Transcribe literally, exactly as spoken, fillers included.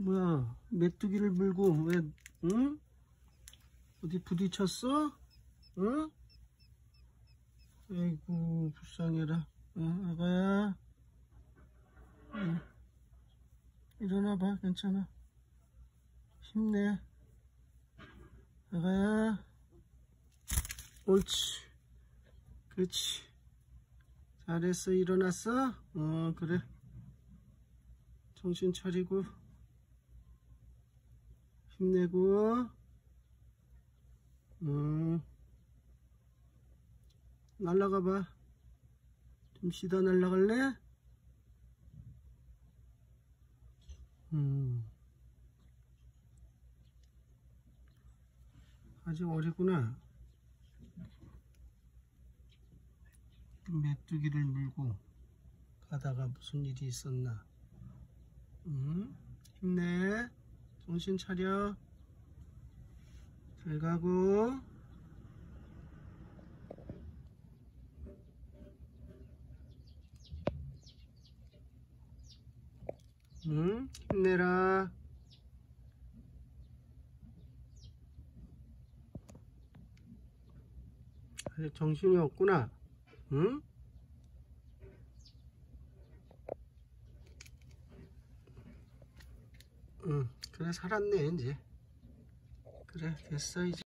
뭐야, 메뚜기를 물고 왜, 응? 어디 부딪혔어? 응? 아이고, 불쌍해라. 응, 아가야. 응. 일어나봐, 괜찮아. 힘내. 아가야. 옳지. 그렇지. 잘했어. 일어났어? 어, 그래. 정신 차리고 힘내고. 음. 날라가봐. 좀 쉬다 날라갈래? 음. 아직 어리구나. 메뚜기를 물고 가다가 무슨 일이 있었나? 음. 힘내. 정신 차려. 잘 가고. 응? 힘내라. 아직 정신이 없구나. 응? 응. 그래, 살았네, 이제. 그래, 됐어, 이제.